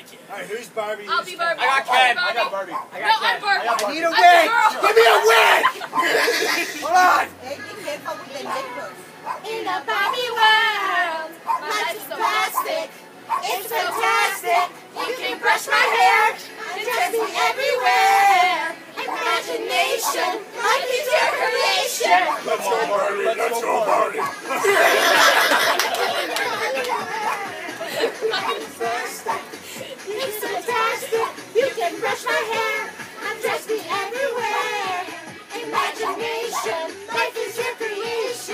Alright, who's Barbie? I'll be Barbie. I got Ken. I got Barbie. No, I'm Barbie. I need a I'm wig! the girl. Give me a wig! Hold on! In a Barbie world, my life is plastic. It's fantastic. You can brush my hair and dress me everywhere. Imagination, life is your creation. Let's go party, let's go party. It's fantastic. You can brush my hair and dress me everywhere. Imagination, life is your creation.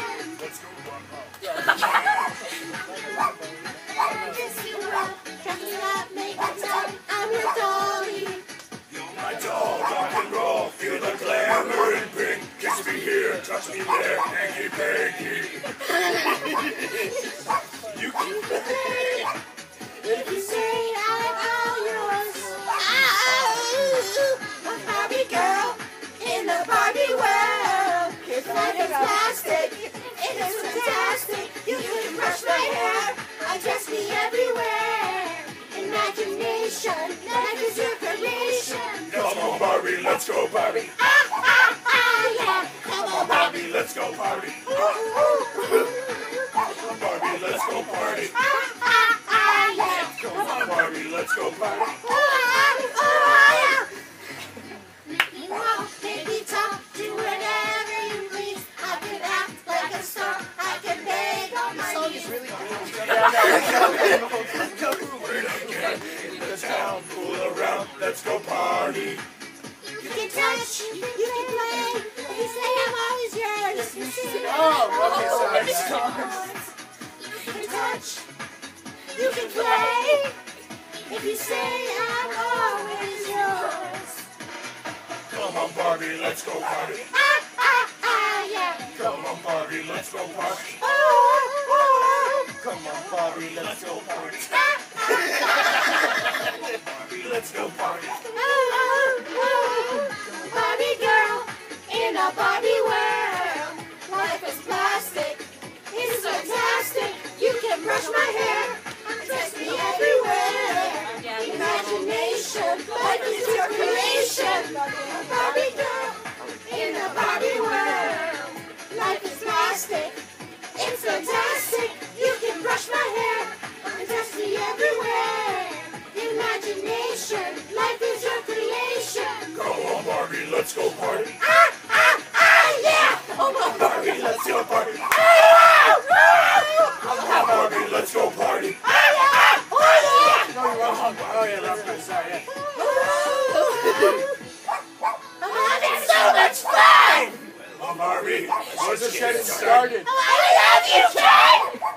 Dress me up, make it up. I'm your dolly. My doll, rock and roll, feel the glamour and pink. Kiss me here, touch me there, hanky panky. You can If you say I'm all yours, I'm Barbie girl in the Barbie world. Life is plastic, it is fantastic. You can brush my hair and dress me everywhere. Imagination, life is your creation. come on, Barbie, let's go party. Yeah, come on, Barbie, let's go party. Barbie, let's go party. yeah. Come on, Barbie, let's go party. Make me talk, do whatever you please. I can act like a star, I can beg on my knees. In the town, fool around, let's go party. You can touch, you can play. If you say I'm always yours, you say You can touch, you can play. If you say I'm always yours. Come on, Barbie, let's go party. Yeah. Come on, Barbie, let's go party. Come on, Barbie, let's go party. Barbie, let's go party. Barbie girl in a Barbie world. Life is plastic. It's fantastic. You can brush my hair and dress me everywhere. Imagination, life is your creation. Barbie girl in a Barbie world. Life is plastic. It's fantastic. You can brush my hair and dress me everywhere. Imagination, life is your creation. Come on, Barbie, let's go party. Yeah! Barbie, let's go party. Come on, Barbie, let's go party. Oh yeah, that's good. Sorry, yeah. I'm having so much fun! Come on, Barbie, We're let's just get getting started. started. I love you, Ken!